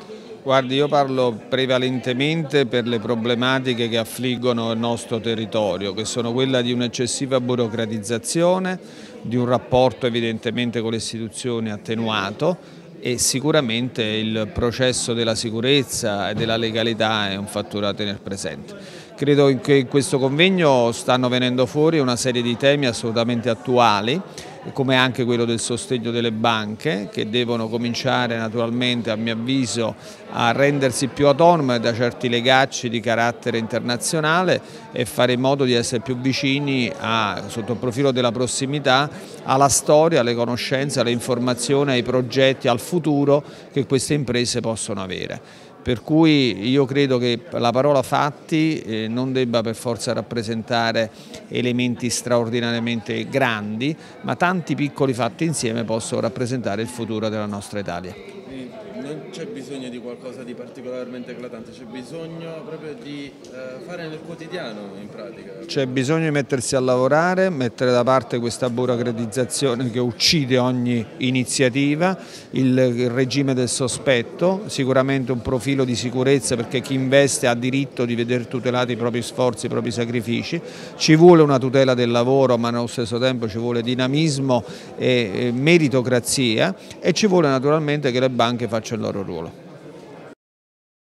Guardi, io parlo prevalentemente per le problematiche che affliggono il nostro territorio, che sono quella di un'eccessiva burocratizzazione, di un rapporto evidentemente con le istituzioni attenuato e sicuramente il processo della sicurezza e della legalità è un fattore da tenere presente. Credo che in questo convegno stanno venendo fuori una serie di temi assolutamente attuali, come anche quello del sostegno delle banche, che devono cominciare naturalmente, a mio avviso, a rendersi più autonome da certi legacci di carattere internazionale e fare in modo di essere più vicini, sotto il profilo della prossimità, alla storia, alle conoscenze, alle informazioni, ai progetti, al futuro che queste imprese possono avere. Per cui io credo che la parola fatti non debba per forza rappresentare elementi straordinariamente grandi, ma tanti piccoli fatti insieme possono rappresentare il futuro della nostra Italia. Non c'è bisogno di qualcosa di particolarmente eclatante, c'è bisogno proprio di fare nel quotidiano in pratica. C'è bisogno di mettersi a lavorare, mettere da parte questa burocratizzazione che uccide ogni iniziativa, il regime del sospetto, sicuramente un profilo di sicurezza perché chi investe ha diritto di vedere tutelati i propri sforzi, i propri sacrifici, ci vuole una tutela del lavoro ma nello stesso tempo ci vuole dinamismo e meritocrazia e ci vuole naturalmente che le banche facciano il loro ruolo.